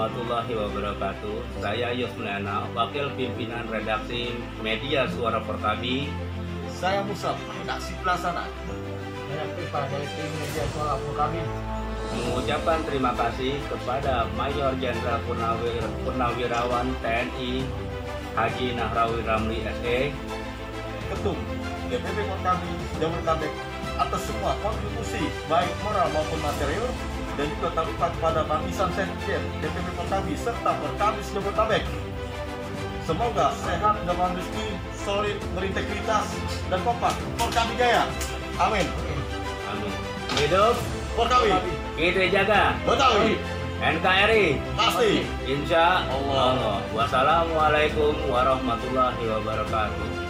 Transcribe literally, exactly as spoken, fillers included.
warahmatullahi wabarakatuh. Saya Yusmana, Wakil Pimpinan Redaksi Media Suara Porkabi. Saya Musa, redaksi pelaksana. Saya Pipa dari tim Media Suara Porkabi. Mengucapkan terima kasih kepada Mayor Jenderal Purnawir, Purnawirawan T N I Haji Nahrawi Ramli S E, Ketum D P P Porkabi Jabodetabek atas semua kontribusi baik moral maupun material, dan juga tak lupa kepada Barisan Sekjen D P P Porkabi serta Porkabis Jabodetabek. Semoga sehat dalam rezeki, solid, berintegritas, dan kompak. Porkabi Jaya. Amin. Amin. Hidup Porkabi. kita jaga Betawi. N K R I Pasti. Insya Allah. Allah. Wassalamualaikum warahmatullahi wabarakatuh.